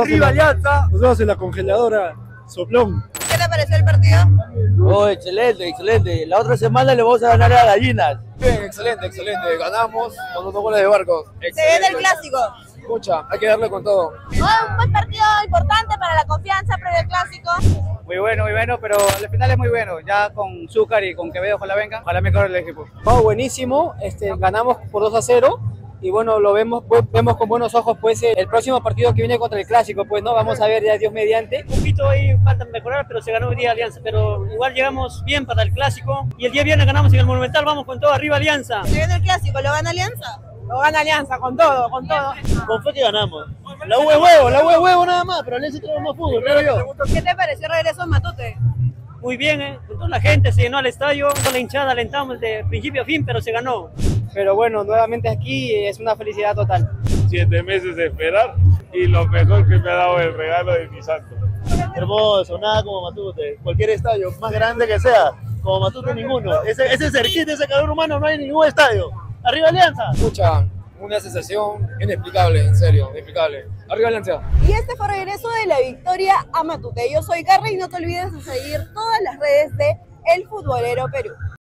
Arriba Alianza. Nos vemos en la congeladora. Soplón. ¿Qué te pareció el partido? Oh, excelente, excelente. La otra semana le vamos a ganar a Gallinas. Bien, excelente, excelente. Ganamos con 2 goles de Barcos. Se viene el clásico. Escucha, hay que darle con todo. Un buen partido importante para la confianza previo al clásico. Muy bueno, pero al final es muy bueno. Ya con Zúcar y con Quevedo con la venga, ojalá mejore el equipo. Buenísimo, ganamos por 2-0 y bueno, lo vemos con buenos ojos pues el próximo partido que viene contra el clásico, pues no, vamos a ver ya Dios mediante. Un poquito ahí falta mejorar, pero se ganó hoy día Alianza, pero igual llegamos bien para el clásico y el día viernes ganamos en el Monumental, vamos con todo, arriba Alianza. Se viene el clásico, ¿lo gana Alianza? Lo gana Alianza, con todo, con todo. Con fe que ganamos. La U es huevo nada más, pero Alianza trae más fútbol, creo yo. ¿Qué te pareció el regreso en Matute? Muy bien, con toda la gente se llenó al estadio, con la hinchada alentamos de principio a fin, pero se ganó. Pero bueno, nuevamente aquí es una felicidad total. 7 meses de esperar y lo mejor que me ha dado el regalo de mi santo. Hermoso, nada como Matute. Cualquier estadio, más grande que sea, como Matute ninguno. Ese cerquita, ese calor humano, no hay ningún estadio. ¡Arriba Alianza! Escucha, una sensación inexplicable, en serio, inexplicable. Arriba Alianza. Y este fue el regreso de la victoria a Matute. Yo soy Carla y no te olvides de seguir todas las redes de El Futbolero Perú.